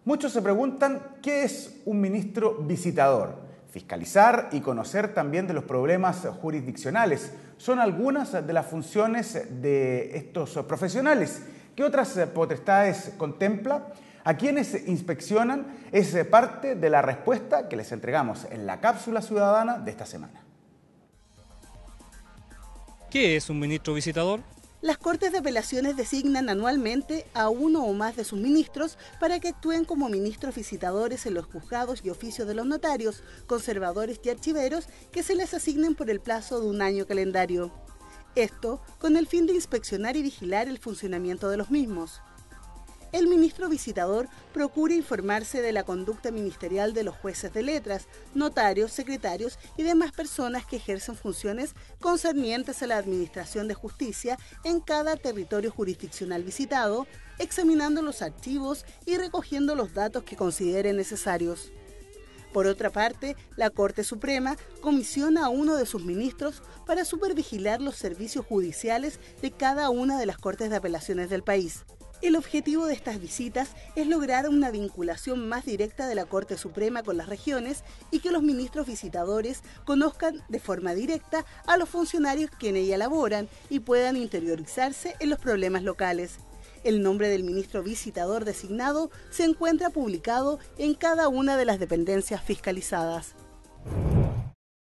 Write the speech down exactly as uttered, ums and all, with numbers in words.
Muchos se preguntan qué es un ministro visitador. Fiscalizar y conocer también de los problemas jurisdiccionales son algunas de las funciones de estos profesionales. ¿Qué otras potestades contempla? ¿A quienes inspeccionan? Es parte de la respuesta que les entregamos en la cápsula ciudadana de esta semana. ¿Qué es un ministro visitador? Las Cortes de Apelaciones designan anualmente a uno o más de sus ministros para que actúen como ministros visitadores en los juzgados y oficios de los notarios, conservadores y archiveros que se les asignen por el plazo de un año calendario. Esto con el fin de inspeccionar y vigilar el funcionamiento de los mismos. El ministro visitador procura informarse de la conducta ministerial de los jueces de letras, notarios, secretarios y demás personas que ejercen funciones concernientes a la administración de justicia en cada territorio jurisdiccional visitado, examinando los archivos y recogiendo los datos que considere necesarios. Por otra parte, la Corte Suprema comisiona a uno de sus ministros para supervigilar los servicios judiciales de cada una de las Cortes de Apelaciones del país. El objetivo de estas visitas es lograr una vinculación más directa de la Corte Suprema con las regiones y que los ministros visitadores conozcan de forma directa a los funcionarios que en ella laboran y puedan interiorizarse en los problemas locales. El nombre del ministro visitador designado se encuentra publicado en cada una de las dependencias fiscalizadas.